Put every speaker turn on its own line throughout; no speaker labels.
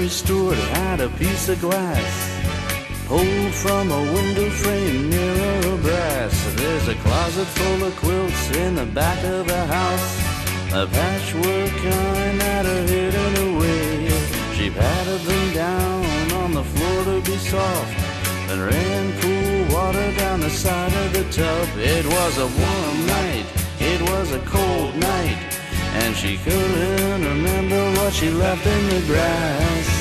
Mary Stewart had a piece of glass pulled from a window frame near a brass. There's a closet full of quilts in the back of the house, a patchwork kind that are hidden away. She patted them down on the floor to be soft, and ran cool water down the side of the tub. It was a warm night, it was a cold night, and she couldn't remember what she left in the grass.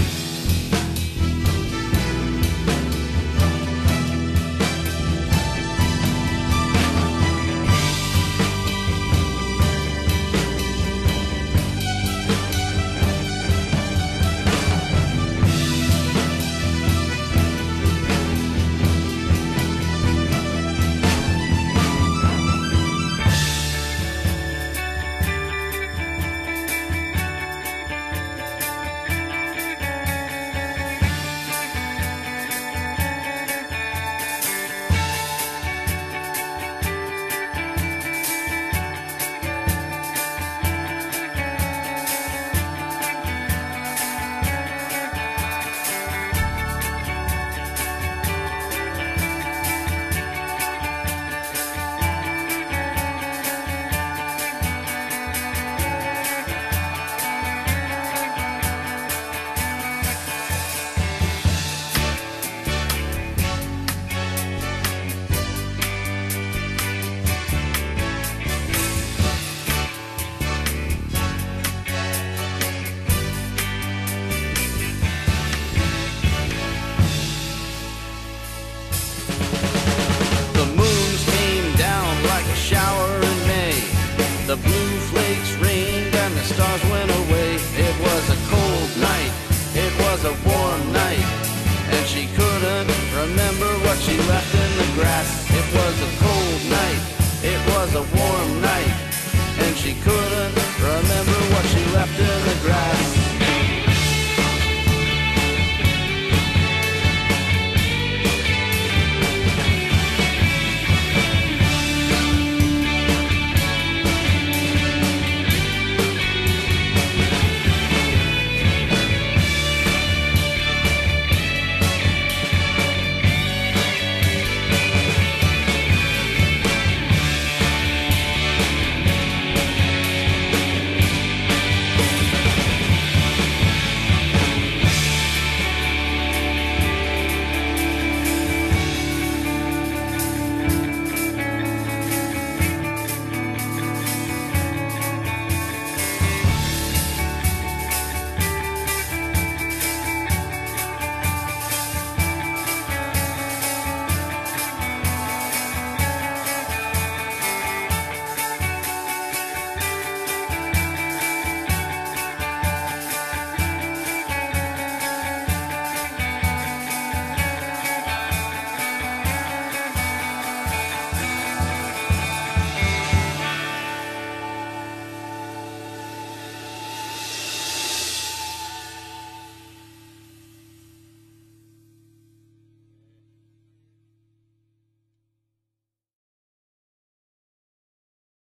The blue flakes rained and the stars went away. It was a cold night, it was a warm night, and she couldn't remember what she left in the grass.